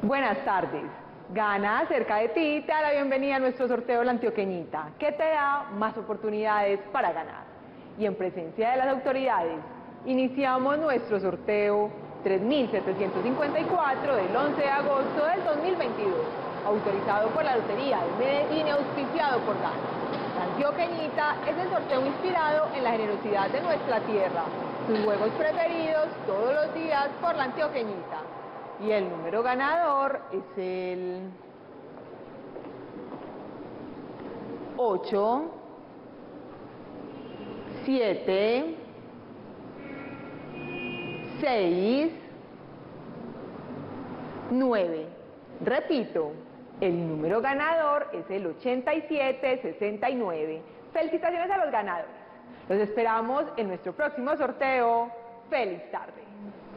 Buenas tardes. Gana cerca de ti te da la bienvenida a nuestro sorteo La Antioqueñita, que te da más oportunidades para ganar. Y en presencia de las autoridades, iniciamos nuestro sorteo 3754 del 11 de agosto del 2022, autorizado por la Lotería de Medellín y auspiciado por Gana. La Antioqueñita es el sorteo inspirado en la generosidad de nuestra tierra, sus juegos preferidos todos los días por La Antioqueñita. Y el número ganador es el 8, 7, 6, 9. Repito, el número ganador es el 8769. Felicitaciones a los ganadores. Los esperamos en nuestro próximo sorteo. ¡Feliz tarde!